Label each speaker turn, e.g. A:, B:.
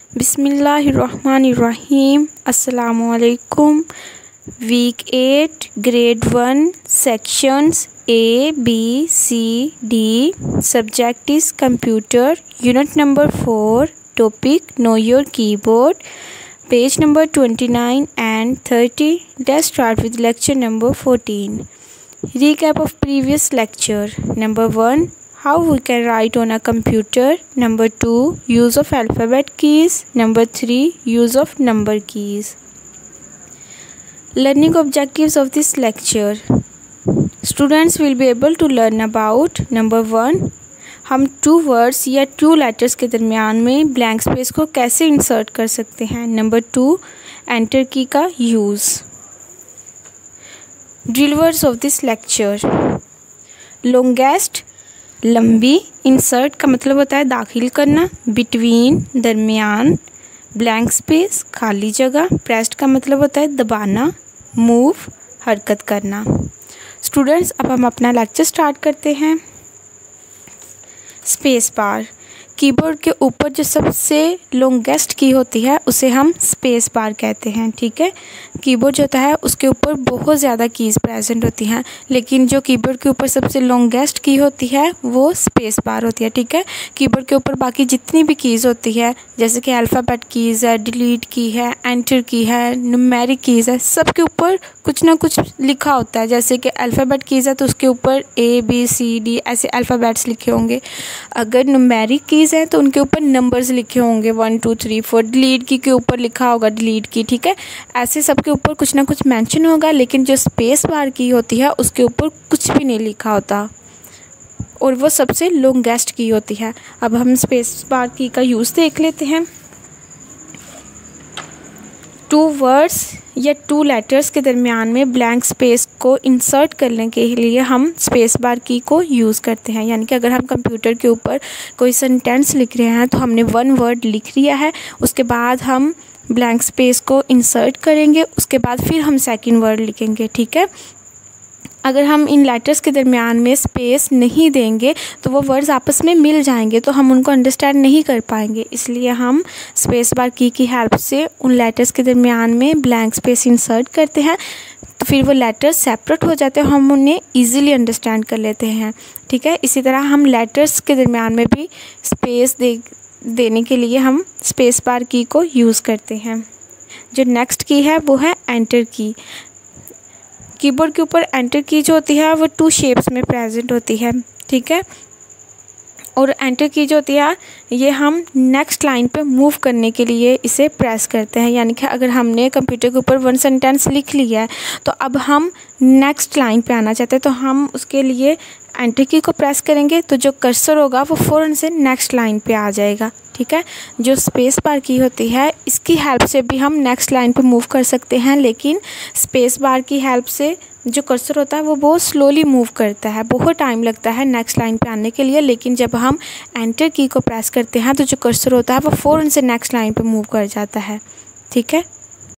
A: बिस्मिल्लाहिर्रहमानिर्रहीम। अस्सलामुअलैकुम। Week 8 grade 1 sections A, B, C, D। Subject is computer. Unit number 4। Topic know your keyboard. Page number 29 and 30। Let's start with lecture number 14. Recap of previous lecture. Number 1. How we can write on a computer. Number 2. Use of alphabet keys. Number 3. Use of number keys. Learning objectives of this lecture. Students will be able to learn about number 1. हम 2 words या 2 letters के दरमियान में blank space को कैसे insert कर सकते हैं। नंबर 2. एंटर की का use. Drill words of this lecture. Longest लंबी। इंसर्ट का मतलब होता है दाखिल करना। बिटवीन दरमियान। ब्लैंक स्पेस खाली जगह। प्रेस्ड का मतलब होता है दबाना। मूव हरकत करना। स्टूडेंट्स अब हम अपना लेक्चर स्टार्ट करते हैं। Space bar. कीबोर्ड के ऊपर जो सबसे लॉन्गेस्ट की होती है उसे हम स्पेस बार कहते हैं। ठीक है, कीबोर्ड जो होता है उसके ऊपर बहुत ज़्यादा कीज़ प्रेजेंट होती हैं, लेकिन जो कीबोर्ड के ऊपर सबसे लॉन्गेस्ट की होती है वो स्पेस बार होती है। ठीक है, कीबोर्ड के ऊपर बाकी जितनी भी कीज़ होती है जैसे कि अल्फ़ाबेट कीज़ है, डिलीट की है, एंटर की है, न्यूमेरिक कीज़ है, सब के ऊपर कुछ ना कुछ लिखा होता है। जैसे कि अल्फ़ाबेट कीज़ है तो उसके ऊपर ABCD ऐसे अल्फ़ाबेट्स लिखे होंगे। अगर न्यूमेरिक कीज़ है तो उनके ऊपर नंबर्स लिखे होंगे 1 2 3 4। डिलीट की के ऊपर लिखा होगा डिलीट की। ठीक है, ऐसे सब के ऊपर कुछ ना कुछ मेंशन होगा, लेकिन जो स्पेस बार की होती है उसके ऊपर कुछ भी नहीं लिखा होता और वो सबसे लॉन्गेस्ट की होती है। अब हम स्पेस बार की का यूज़ देख लेते हैं। 2 वर्ड्स या 2 लेटर्स के दरमियान में ब्लैंक स्पेस को इंसर्ट करने के लिए हम स्पेस बार की को यूज़ करते हैं। यानी कि अगर हम कंप्यूटर के ऊपर कोई सेंटेंस लिख रहे हैं तो हमने 1 वर्ड लिख लिया है, उसके बाद हम ब्लैंक स्पेस को इंसर्ट करेंगे, उसके बाद फिर हम सेकंड वर्ड लिखेंगे। ठीक है, अगर हम इन लेटर्स के दरमियान में स्पेस नहीं देंगे तो वो वर्ड्स आपस में मिल जाएंगे तो हम उनको अंडरस्टैंड नहीं कर पाएंगे। इसलिए हम स्पेस बार की हेल्प से उन लेटर्स के दरमियान में ब्लैंक स्पेस इंसर्ट करते हैं, तो फिर वो लेटर्स सेपरेट हो जाते हैं, हम उन्हें ईज़िली अंडरस्टैंड कर लेते हैं। ठीक है, इसी तरह हम लेटर्स के दरमियान में भी स्पेस देने के लिए हम स्पेस बार की को यूज़ करते हैं। जो नेक्स्ट की है वो है एंटर की। कीबोर्ड के ऊपर एंटर की जो होती है वो 2 शेप्स में प्रेजेंट होती है। ठीक है, और एंटर की जो होती है ये हम नेक्स्ट लाइन पे मूव करने के लिए इसे प्रेस करते हैं। यानी कि अगर हमने कंप्यूटर के ऊपर 1 सेंटेंस लिख लिया है तो अब हम नेक्स्ट लाइन पे आना चाहते हैं तो हम उसके लिए एंटर की को प्रेस करेंगे तो जो कर्सर होगा वो फ़ौरन से नेक्स्ट लाइन पे आ जाएगा। ठीक है, जो स्पेस बार की होती है इसकी हेल्प से भी हम नेक्स्ट लाइन पे मूव कर सकते हैं, लेकिन स्पेस बार की हेल्प से जो कर्सर होता है वो बहुत स्लोली मूव करता है, बहुत टाइम लगता है नेक्स्ट लाइन पे आने के लिए। लेकिन जब हम एंटर की को प्रेस करते हैं तो जो कर्सर होता है वो फ़ौरन से नेक्स्ट लाइन पे मूव कर जाता है। ठीक है।